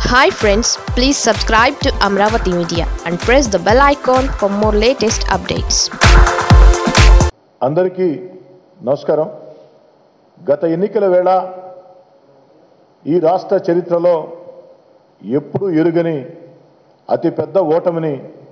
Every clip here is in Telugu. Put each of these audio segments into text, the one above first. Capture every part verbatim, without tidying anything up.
Hi friends, please subscribe to Amravati Media and press the bell icon for more latest updates. అందరికీ నమస్కారం. గత ఎన్నికల వేళ ఈ రాష్ట్ర చరిత్రలో ఎప్పుడూ ఎరుగని అతిపెద్ద ఓటమిని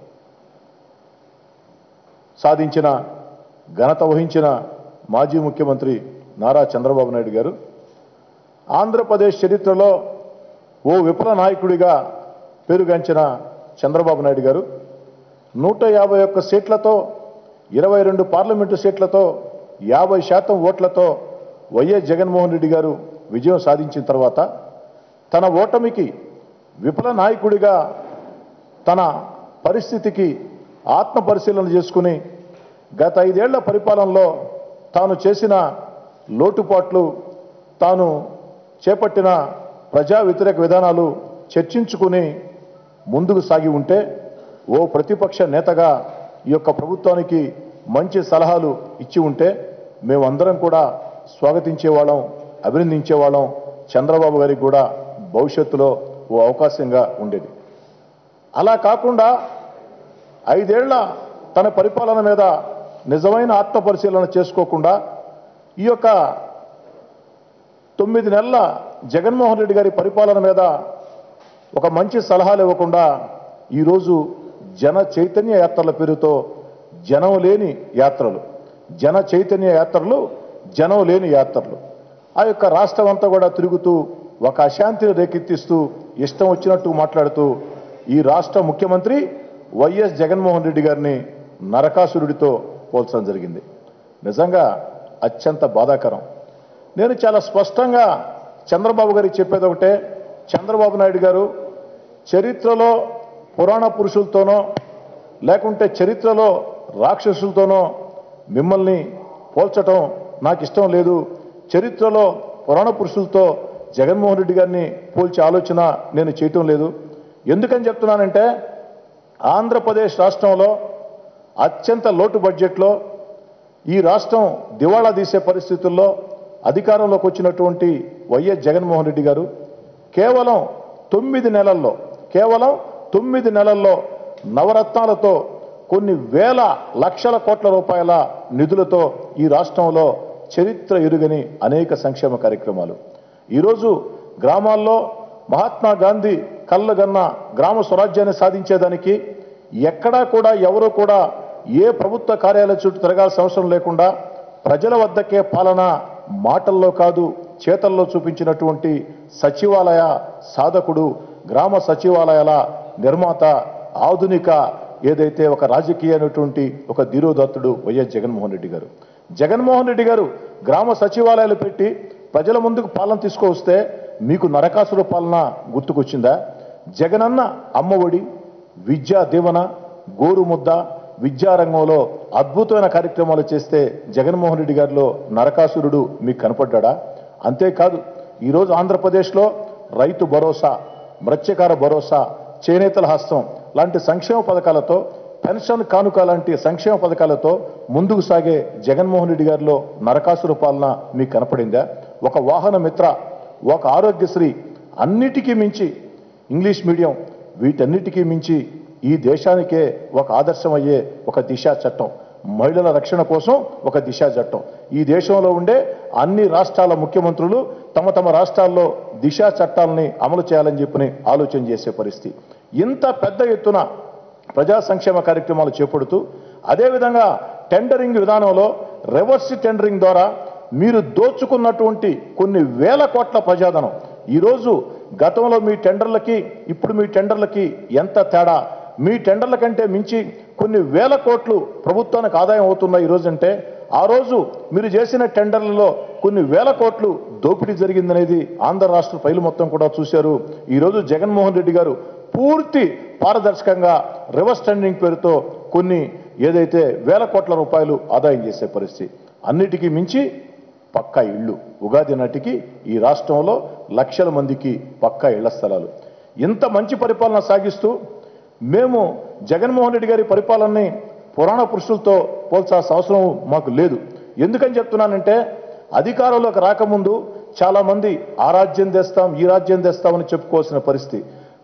సాధించిన ఘనత వహించిన మాజీ ముఖ్యమంత్రి నారా చంద్రబాబు నాయుడు గారు ఆంధ్రప్రదేశ్ చరిత్రలో ఓ విప్లవ నాయకుడిగా పేరుగాంచిన చంద్రబాబు నాయుడు గారు నూట యాభై ఒక్క సీట్లతో ఇరవై రెండు పార్లమెంటు సీట్లతో యాభై శాతం ఓట్లతో వైఎస్ జగన్మోహన్ రెడ్డి గారు విజయం సాధించిన తర్వాత తన ఓటమికి విప్లవ నాయకుడిగా తన పరిస్థితికి ఆత్మ పరిశీలన చేసుకుని గత ఐదేళ్ల పరిపాలనలో తాను చేసిన లోటుపాట్లు తాను చేపట్టిన ప్రజా వ్యతిరేక విధానాలు చర్చించుకుని ముందుకు సాగి ఉంటే ఓ ప్రతిపక్ష నేతగా ఈ యొక్క ప్రభుత్వానికి మంచి సలహాలు ఇచ్చి ఉంటే మేమందరం కూడా స్వాగతించేవాళ్ళం, అభినందించేవాళ్ళం. చంద్రబాబు గారికి కూడా భవిష్యత్తులో ఓ అవకాశంగా ఉండేది. అలా కాకుండా ఐదేళ్ల తన పరిపాలన మీద నిజమైన ఆత్మ పరిశీలన చేసుకోకుండా ఈ యొక్క తొమ్మిది నెలల జగన్మోహన్ రెడ్డి గారి పరిపాలన మీద ఒక మంచి సలహాలు ఇవ్వకుండా ఈరోజు జన చైతన్య యాత్రల పేరుతో జనం లేని యాత్రలు జన చైతన్య యాత్రలు జనం లేని యాత్రలు ఆ యొక్క రాష్ట్రం అంతా కూడా తిరుగుతూ ఒక అశాంతిని రేకెత్తిస్తూ ఇష్టం వచ్చినట్టు మాట్లాడుతూ ఈ రాష్ట్ర ముఖ్యమంత్రి వైఎస్ జగన్మోహన్ రెడ్డి గారిని నరకాసురుడితో పోల్చడం జరిగింది. నిజంగా అత్యంత బాధాకరం. నేను చాలా స్పష్టంగా చంద్రబాబు గారికి చెప్పేది ఒకటే, చంద్రబాబు నాయుడు గారు చరిత్రలో పురాణ పురుషులతోనో లేకుంటే చరిత్రలో రాక్షసులతోనో మిమ్మల్ని పోల్చటం నాకు ఇష్టం లేదు. చరిత్రలో పురాణ పురుషులతో జగన్మోహన్ రెడ్డి గారిని పోల్చే ఆలోచన నేను చేయటం లేదు. ఎందుకని చెప్తున్నానంటే ఆంధ్రప్రదేశ్ రాష్ట్రంలో అత్యంత లోటు బడ్జెట్లో ఈ రాష్ట్రం దివాళా తీసే పరిస్థితుల్లో అధికారంలోకి వచ్చినటువంటి వైఎస్ జగన్మోహన్ రెడ్డి గారు కేవలం తొమ్మిది నెలల్లో కేవలం తొమ్మిది నెలల్లో నవరత్నాలతో కొన్ని వేల లక్షల కోట్ల రూపాయల నిధులతో ఈ రాష్ట్రంలో చరిత్ర ఎరుగని అనేక సంక్షేమ కార్యక్రమాలు ఈరోజు గ్రామాల్లో మహాత్మా గాంధీ కళ్ళగన్న గ్రామ స్వరాజ్యాన్ని సాధించేదానికి ఎక్కడా కూడా ఎవరు కూడా ఏ ప్రభుత్వ కార్యాలయ చుట్టూ తిరగాల్సిన అవసరం లేకుండా ప్రజల వద్దకే పాలన మాటల్లో కాదు చేతల్లో చూపించినటువంటి సచివాలయ సాధకుడు, గ్రామ సచివాలయాల నిర్మాత, ఆధునిక ఏదైతే ఒక రాజకీయమైనటువంటి ఒక ధీరోదత్తుడు వైఎస్ జగన్మోహన్ రెడ్డి గారు. జగన్మోహన్ రెడ్డి గారు గ్రామ సచివాలయాలు పెట్టి ప్రజల ముందుకు పాలన తీసుకొస్తే మీకు నరకాసుర పాలన గుర్తుకొచ్చిందా? జగనన్న అమ్మఒడి, విద్యా దీవెన, గోరుముద్ద, విద్యారంగంలో అద్భుతమైన కార్యక్రమాలు చేస్తే జగన్మోహన్ రెడ్డి గారిలో నరకాసురుడు మీకు కనపడ్డా? అంతేకాదు ఈరోజు ఆంధ్రప్రదేశ్లో రైతు భరోసా, మత్స్యకార భరోసా, చేనేతల హస్తం లాంటి సంక్షేమ పథకాలతో, పెన్షన్ కానుక లాంటి సంక్షేమ పథకాలతో ముందుకు సాగే జగన్మోహన్ రెడ్డి గారిలో నరకాసుర పాలన మీకు కనపడిందా? ఒక వాహన మిత్ర, ఒక ఆరోగ్యశ్రీ, అన్నిటికీ మించి ఇంగ్లీష్ మీడియం, వీటన్నిటికీ మించి ఈ దేశానికే ఒక ఆదర్శమయ్యే ఒక దిశా చట్టం, మహిళల రక్షణ కోసం ఒక దిశా చట్టం. ఈ దేశంలో ఉండే అన్ని రాష్ట్రాల ముఖ్యమంత్రులు తమ తమ రాష్ట్రాల్లో దిశా చట్టాలని అమలు చేయాలని చెప్పని ఆలోచన చేసే పరిస్థితి. ఇంత పెద్ద ఎత్తున ప్రజా సంక్షేమ కార్యక్రమాలు చేపడుతూ అదేవిధంగా టెండరింగ్ విధానంలో రివర్స్ టెండరింగ్ ద్వారా మీరు దోచుకున్నటువంటి కొన్ని వేల కోట్ల ప్రజాధనం ఈరోజు గతంలో మీ టెండర్లకి ఇప్పుడు మీ టెండర్లకి ఎంత తేడా? మీ టెండర్ల కంటే మించి కొన్ని వేల కోట్లు ప్రభుత్వానికి ఆదాయం అవుతున్నాయి ఈరోజు. అంటే ఆ రోజు మీరు చేసిన టెండర్లలో కొన్ని వేల కోట్లు దోపిడీ జరిగిందనేది ఆంధ్ర రాష్ట్ర ప్రజలు మొత్తం కూడా చూశారు. ఈరోజు జగన్మోహన్ రెడ్డి గారు పూర్తి పారదర్శకంగా రివర్స్ టెండరింగ్ పేరుతో కొన్ని ఏదైతే వేల కోట్ల రూపాయలు ఆదాయం చేసే పరిస్థితి. అన్నిటికీ మించి పక్కా ఇళ్ళు, ఉగాది నాటికి ఈ రాష్ట్రంలో లక్షల మందికి పక్కా ఇళ్ల స్థలాలు. ఇంత మంచి పరిపాలన సాగిస్తూ మేము జగన్మోహన్ రెడ్డి గారి పరిపాలనని పురాణ పురుషులతో పోల్చాల్సిన అవసరం మాకు లేదు. ఎందుకని చెప్తున్నానంటే అధికారంలోకి రాకముందు చాలా మంది ఆ రాజ్యం తెస్తాం ఈ రాజ్యం తెస్తామని చెప్పుకోవాల్సిన పరిస్థితి.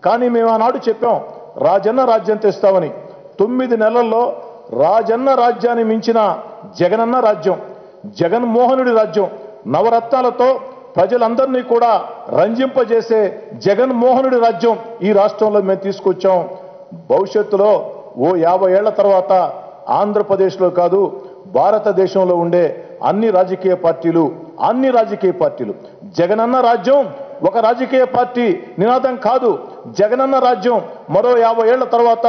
కానీ మేము ఆనాడు చెప్పాం రాజన్న రాజ్యం తెస్తామని. తొమ్మిది నెలల్లో రాజన్న రాజ్యాన్ని మించిన జగనన్న రాజ్యం, జగన్మోహనుడి రాజ్యం, నవరత్నాలతో ప్రజలందరినీ కూడా రంజింపజేసే జగన్మోహనుడి రాజ్యం ఈ రాష్ట్రంలో మేము తీసుకొచ్చాం. భవిష్యత్తులో ఓ యాభై ఏళ్ల తర్వాత ఆంధ్రప్రదేశ్లో కాదు భారతదేశంలో ఉండే అన్ని రాజకీయ పార్టీలు అన్ని రాజకీయ పార్టీలు జగనన్న రాజ్యం ఒక రాజకీయ పార్టీ నినాదం కాదు. జగనన్న రాజ్యం మరో యాభై ఏళ్ల తర్వాత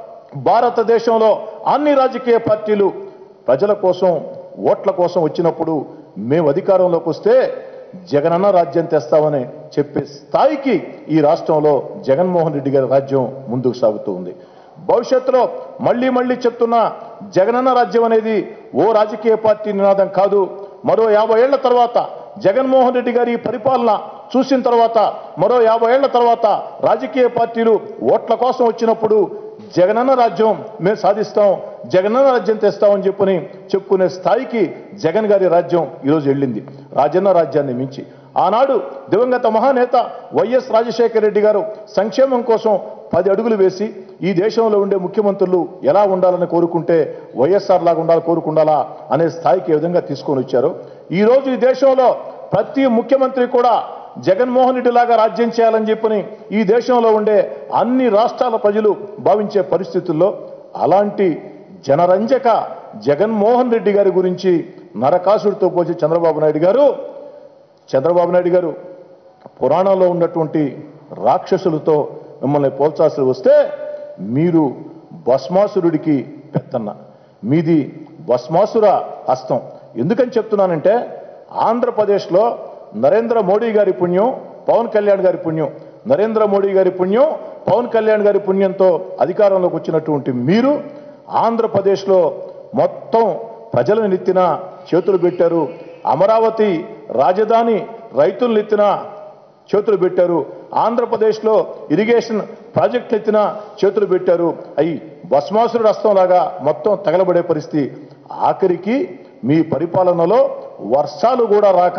భారతదేశంలో అన్ని రాజకీయ పార్టీలు ప్రజల కోసం ఓట్ల కోసం వచ్చినప్పుడు మేము అధికారంలోకి వస్తే జగనన్న రాజ్యం తెస్తామని చెప్పే స్థాయికి ఈ రాష్ట్రంలో జగన్మోహన్ రెడ్డి గారి రాజ్యం ముందుకు సాగుతూ ఉంది. భవిష్యత్తులో మళ్లీ మళ్లీ చెప్తున్న జగనన్న రాజ్యం అనేది ఓ రాజకీయ పార్టీ నినాదం కాదు. మరో యాభై ఏళ్ల తర్వాత జగన్మోహన్ రెడ్డి గారి పరిపాలన చూసిన తర్వాత మరో యాభై ఏళ్ల తర్వాత రాజకీయ పార్టీలు ఓట్ల కోసం వచ్చినప్పుడు జగనన్న రాజ్యం మేము సాధిస్తాం, జగనన్న రాజ్యం తెస్తామని చెప్పని చెప్పుకునే స్థాయికి జగన్ గారి రాజ్యం ఈరోజు వెళ్ళింది. రాజన్న రాజ్యాన్ని మించి ఆనాడు దివంగత మహానేత వైఎస్ రాజశేఖర రెడ్డి గారు సంక్షేమం కోసం పది అడుగులు వేసి ఈ దేశంలో ఉండే ముఖ్యమంత్రులు ఎలా ఉండాలని కోరుకుంటే వైఎస్ఆర్ లాగా ఉండాలి కోరుకుండాలా అనే స్థాయికి ఏ విధంగా తీసుకొని వచ్చారు. ఈ రోజు ఈ దేశంలో ప్రతి ముఖ్యమంత్రి కూడా జగన్మోహన్ రెడ్డి లాగా రాజ్యం చేయాలని చెప్పని ఈ దేశంలో ఉండే అన్ని రాష్ట్రాల ప్రజలు భావించే పరిస్థితుల్లో అలాంటి జనరంజక జగన్మోహన్ రెడ్డి గారి గురించి నరకాసుడితో పోల్చి చంద్రబాబు నాయుడు గారు చంద్రబాబు నాయుడు గారు పురాణంలో ఉన్నటువంటి రాక్షసులతో మిమ్మల్ని పోల్చాల్సి వస్తే మీరు భస్మాసురుడికి పెద్దన్న, మీది భస్మాసుర హస్తం. ఎందుకని చెప్తున్నానంటే ఆంధ్రప్రదేశ్లో నరేంద్ర మోడీ గారి పుణ్యం, పవన్ కళ్యాణ్ గారి పుణ్యం, నరేంద్ర మోడీ గారి పుణ్యం, పవన్ కళ్యాణ్ గారి పుణ్యంతో అధికారంలోకి వచ్చినటువంటి మీరు ఆంధ్రప్రదేశ్లో మొత్తం ప్రజలను నెత్తిన చేతులు పెట్టారు. అమరావతి రాజధాని రైతులను ఎత్తిన చేతులు పెట్టారు. ఆంధ్రప్రదేశ్లో ఇరిగేషన్ ప్రాజెక్టులు ఎత్తిన చేతులు పెట్టారు. అవి భస్మాసురుడు హస్తంలాగా మొత్తం తగలబడే పరిస్థితి. ఆఖరికి మీ పరిపాలనలో వర్షాలు కూడా రాక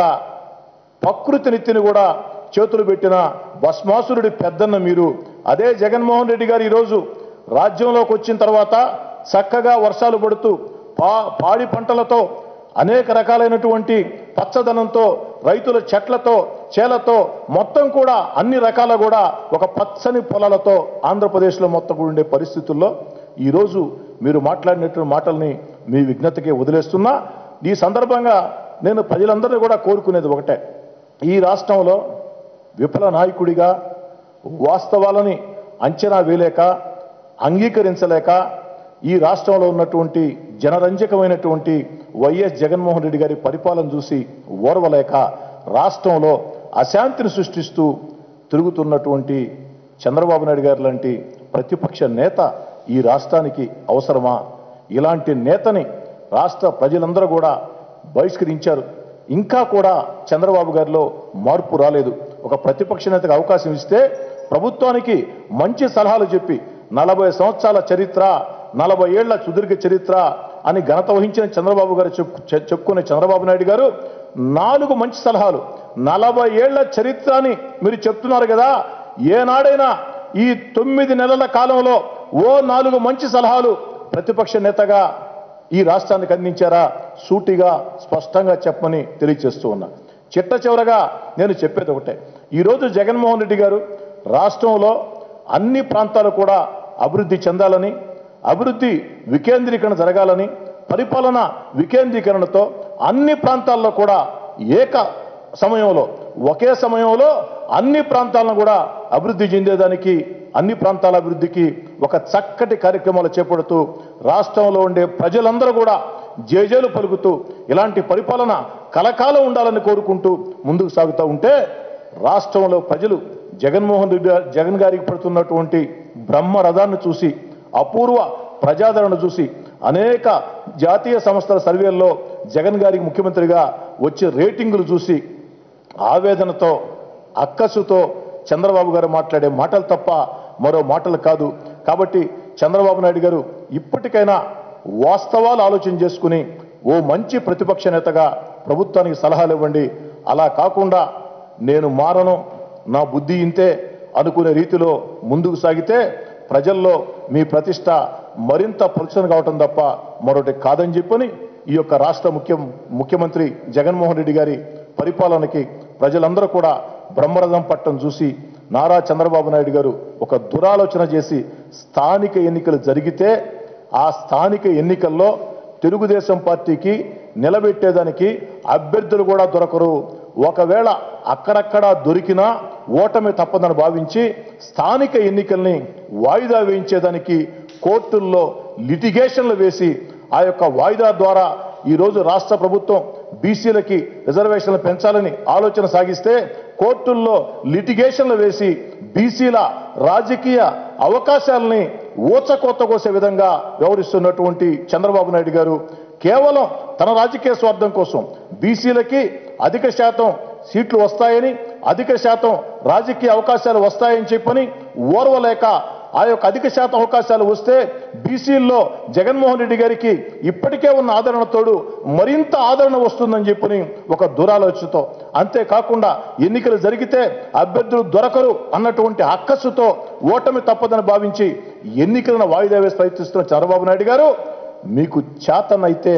ప్రకృతి నెత్తిని కూడా చేతులు పెట్టిన భస్మాసురుడి పెద్దన్న మీరు. అదే జగన్మోహన్ రెడ్డి గారు ఈరోజు రాజ్యంలోకి వచ్చిన తర్వాత చక్కగా వర్షాలు పడుతూ పా పాడి పంటలతో అనేక రకాలైనటువంటి పచ్చదనంతో రైతుల చెట్లతో చేలతో మొత్తం కూడా అన్ని రకాల కూడా ఒక పచ్చని పొలాలతో ఆంధ్రప్రదేశ్లో మొత్తం ఉండే పరిస్థితుల్లో ఈరోజు మీరు మాట్లాడినటువంటి మాటల్ని మీ విజ్ఞతకే వదిలేస్తున్నా. ఈ సందర్భంగా నేను ప్రజలందరినీ కూడా కోరుకునేది ఒకటే, ఈ రాష్ట్రంలో విఫల నాయకుడిగా వాస్తవాలని అంచనా వేయలేక అంగీకరించలేక ఈ రాష్ట్రంలో ఉన్నటువంటి జనరంజకమైనటువంటి వైఎస్ జగన్మోహన్ రెడ్డి గారి పరిపాలన చూసి ఓర్వలేక రాష్ట్రంలో అశాంతిని సృష్టిస్తూ తిరుగుతున్నటువంటి చంద్రబాబు నాయుడు గారు లాంటి ప్రతిపక్ష నేత ఈ రాష్ట్రానికి అవసరమా? ఇలాంటి నేతని రాష్ట్ర ప్రజలందరూ కూడా బహిష్కరించారు. ఇంకా కూడా చంద్రబాబు గారిలో మార్పు రాలేదు. ఒక ప్రతిపక్ష నేతకు అవకాశం ఇస్తే ప్రభుత్వానికి మంచి సలహాలు చెప్పి నలభై సంవత్సరాల చరిత్ర, నలభై ఏళ్ల సుదీర్ఘ చరిత్ర అని ఘనత వహించిన చంద్రబాబు గారు చెప్పుకునే చంద్రబాబు నాయుడు గారు నాలుగు మంచి సలహాలు, నలభై ఏళ్ల చరిత్రని మీరు చెప్తున్నారు కదా, ఏనాడైనా ఈ తొమ్మిది నెలల కాలంలో ఓ నాలుగు మంచి సలహాలు ప్రతిపక్ష నేతగా ఈ రాష్ట్రానికి అందించారా? సూటిగా స్పష్టంగా చెప్పమని తెలియజేస్తూ ఉన్నా. చిట్ట చివరగా నేను చెప్పేది ఒకటే, ఈరోజు జగన్మోహన్ రెడ్డి గారు రాష్ట్రంలో అన్ని ప్రాంతాలు కూడా అభివృద్ధి చెందాలని, అభివృద్ధి వికేంద్రీకరణ జరగాలని, పరిపాలన వికేంద్రీకరణతో అన్ని ప్రాంతాల్లో కూడా ఏక సమయంలో ఒకే సమయంలో అన్ని ప్రాంతాలను కూడా అభివృద్ధి చెందేదానికి, అన్ని ప్రాంతాల అభివృద్ధికి ఒక చక్కటి కార్యక్రమాలు చేపడుతూ రాష్ట్రంలో ఉండే ప్రజలందరూ కూడా జేజేలు పలుకుతూ ఇలాంటి పరిపాలన కలకాలం ఉండాలని కోరుకుంటూ ముందుకు సాగుతూ ఉంటే రాష్ట్రంలో ప్రజలు జగన్మోహన్ రెడ్డి జగన్ గారికి పడుతున్నటువంటి బ్రహ్మరథాన్ని చూసి, అపూర్వ ప్రజాదరణ చూసి, అనేక జాతీయ సంస్థల సర్వేల్లో జగన్ గారికి ముఖ్యమంత్రిగా వచ్చే రేటింగులు చూసి ఆవేదనతో అక్కసుతో చంద్రబాబు గారు మాట్లాడే మాటలు తప్ప మరో మాటలు కాదు. కాబట్టి చంద్రబాబు నాయుడు గారు ఇప్పటికైనా వాస్తవాలు ఆలోచన చేసుకుని ఓ మంచి ప్రతిపక్ష నేతగా ప్రభుత్వానికి సలహాలు ఇవ్వండి. అలా కాకుండా నేను మారను, నా బుద్ధి ఇంతే, అనుకునే రీతిలో ముందుకు సాగితే ప్రజల్లో మీ ప్రతిష్ట మరింత పలుచన కావటం తప్ప మరొకటి కాదని చెప్పని ఈ యొక్క రాష్ట్ర ముఖ్య ముఖ్యమంత్రి జగన్మోహన్ రెడ్డి గారి పరిపాలనకి ప్రజలందరూ కూడా బ్రహ్మరథం పట్టం చూసి నారా చంద్రబాబు నాయుడు గారు ఒక దురాలోచన చేసి స్థానిక ఎన్నికలు జరిగితే ఆ స్థానిక ఎన్నికల్లో తెలుగుదేశం పార్టీకి నిలబెట్టేదానికి అభ్యర్థులు కూడా దొరకరు. ఒకవేళ అక్కడక్కడ దొరికినా ఓటమి తప్పదని భావించి స్థానిక ఎన్నికల్ని వాయిదా వేయించేదానికి కోర్టుల్లో లిటిగేషన్లు వేసి ఆ యొక్క వాయిదా ద్వారా ఈరోజు రాష్ట్ర ప్రభుత్వం బీసీలకి రిజర్వేషన్లు పెంచాలని ఆలోచన సాగిస్తే కోర్టుల్లో లిటిగేషన్లు వేసి బీసీల రాజకీయ అవకాశాలని ఊచకోత కోసే విధంగా వ్యవహరిస్తున్నటువంటి చంద్రబాబు నాయుడు గారు కేవలం తన రాజకీయ స్వార్థం కోసం బీసీలకి అధిక శాతం సీట్లు వస్తాయని అధిక శాతం రాజకీయ అవకాశాలు వస్తాయని చెప్పని ఓర్వలేక ఆ యొక్క అధిక శాతం అవకాశాలు వస్తే బీసీల్లో జగన్మోహన్ రెడ్డి గారికి ఇప్పటికే ఉన్న ఆదరణతోడు మరింత ఆదరణ వస్తుందని చెప్పని ఒక దురాలోచనతో, అంతేకాకుండా ఎన్నికలు జరిగితే అభ్యర్థులు దొరకరు అన్నటువంటి అక్కసుతో ఓటమి తప్పదని భావించి ఎన్నికలను వాయిదా వేసి ప్రయత్నిస్తున్న చంద్రబాబు నాయుడు గారు, మీకు చేతనైతే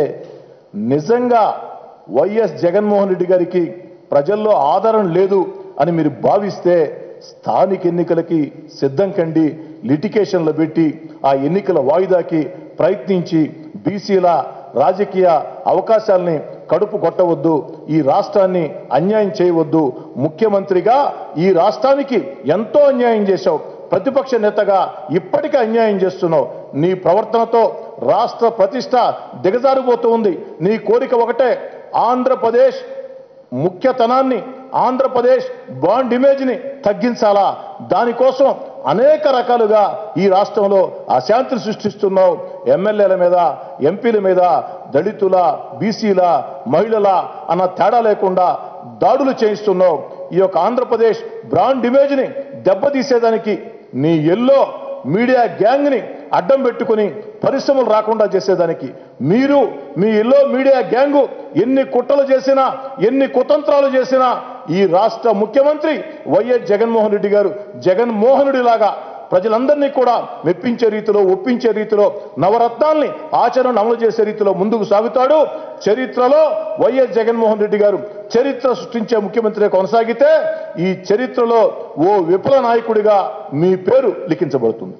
నిజంగా వైఎస్ జగన్మోహన్ రెడ్డి గారికి ప్రజల్లో ఆదరణ లేదు అని మీరు భావిస్తే స్థానిక ఎన్నికలకి సిద్ధం కండి. లిటికేషన్లు పెట్టి ఆ ఎన్నికల వాయిదాకి ప్రయత్నించి బీసీల రాజకీయ అవకాశాలని కడుపు కొట్టవద్దు, ఈ రాష్ట్రాన్ని అన్యాయం చేయవద్దు. ముఖ్యమంత్రిగా ఈ రాష్ట్రానికి ఎంతో అన్యాయం చేశావు, ప్రతిపక్ష నేతగా ఇప్పటికే అన్యాయం చేస్తున్నావు. నీ ప్రవర్తనతో రాష్ట్ర ప్రతిష్ట దిగజారిపోతూ ఉంది. నీ కోరిక ఒకటే, ఆంధ్రప్రదేశ్ ముఖ్యతనాన్ని ఆంధ్రప్రదేశ్ బాండ్ ఇమేజ్ని తగ్గించాలా. దానికోసం అనేక రకాలుగా ఈ రాష్ట్రంలో అశాంతిని సృష్టిస్తున్నావు. ఎమ్మెల్యేల మీద, ఎంపీల మీద, దళితుల, బీసీల, మహిళల అన్న తేడా లేకుండా దాడులు చేయిస్తున్నావు. ఈ యొక్క ఆంధ్రప్రదేశ్ బ్రాండ్ ఇమేజ్ని దెబ్బతీసేదానికి నీ ఎల్లో మీడియా గ్యాంగ్ని అడ్డం పెట్టుకుని పరిశ్రమలు రాకుండా చేసేదానికి మీరు మీ ఎల్లో మీడియా గ్యాంగు ఎన్ని కుట్రలు చేసినా ఎన్ని కుతంత్రాలు చేసినా ఈ రాష్ట్ర ముఖ్యమంత్రి వైఎస్ జగన్మోహన్ రెడ్డి గారు జగన్మోహనుడిలాగా ప్రజలందరినీ కూడా మెప్పించే రీతిలో, ఒప్పించే రీతిలో, నవరత్నాల్ని ఆచరణ అమలు చేసే రీతిలో ముందుకు సాగుతాడు. చరిత్రలో వైఎస్ జగన్మోహన్ రెడ్డి గారు చరిత్ర సృష్టించే ముఖ్యమంత్రి కొనసాగితే ఈ చరిత్రలో ఓ విప్లవ నాయకుడిగా మీ పేరు లిఖించబడుతుంది.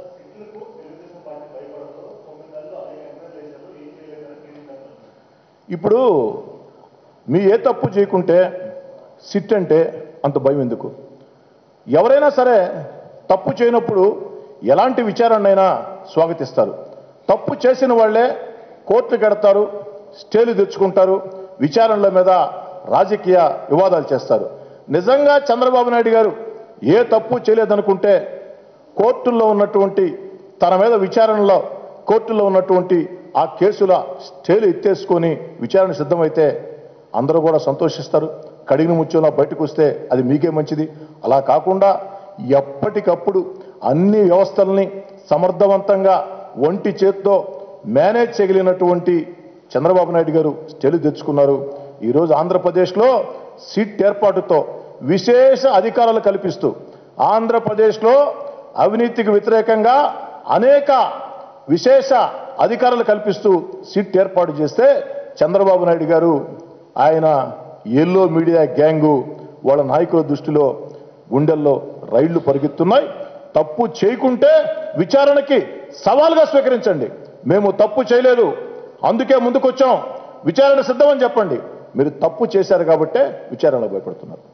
ఇప్పుడు మీ ఏ తప్పు చేయకుంటే సిట్ అంటే అంత భయం ఎందుకు? ఎవరైనా సరే తప్పు చేయనప్పుడు ఎలాంటి విచారణైనా స్వాగతిస్తారు. తప్పు చేసిన వాళ్లే కోర్టుకు కడతారు, స్టేలు తెచ్చుకుంటారు, విచారణల మీద రాజకీయ వివాదాలు చేస్తారు. నిజంగా చంద్రబాబు నాయుడు గారు ఏ తప్పు చేయలేదనుకుంటే కోర్టుల్లో ఉన్నటువంటి తన మీద విచారణలో కోర్టుల్లో ఉన్నటువంటి ఆ కేసుల స్టేలు ఎత్తేసుకొని విచారణ సిద్ధమైతే అందరూ కూడా సంతోషిస్తారు. కడిగిన ముత్యంలో బయటకు వస్తే అది మీకే మంచిది. అలా కాకుండా ఎప్పటికప్పుడు అన్ని వ్యవస్థల్ని సమర్థవంతంగా ఒంటి చేత్తో మేనేజ్ చేయగలిగినటువంటి చంద్రబాబు నాయుడు గారు స్టేలు తెచ్చుకున్నారు. ఈరోజు ఆంధ్రప్రదేశ్లో సిట్ ఏర్పాటుతో విశేష అధికారాలు కల్పిస్తూ ఆంధ్రప్రదేశ్లో అవినీతికి వ్యతిరేకంగా అనేక విశేష అధికారాలు కల్పిస్తూ సిట్ ఏర్పాటు చేస్తే చంద్రబాబు నాయుడు గారు ఆయన ఎల్లో మీడియా గ్యాంగు వాళ్ళ నాయకుల దృష్టిలో గుండెల్లో రైళ్లు పరిగెత్తున్నాయి. తప్పు చేయకుంటే విచారణకి సవాల్గా స్వీకరించండి. మేము తప్పు చేయలేదు, అందుకే ముందుకొచ్చాం, విచారణ సిద్ధమని చెప్పండి. మీరు తప్పు చేశారు కాబట్టే విచారణలో భయపడుతున్నారు.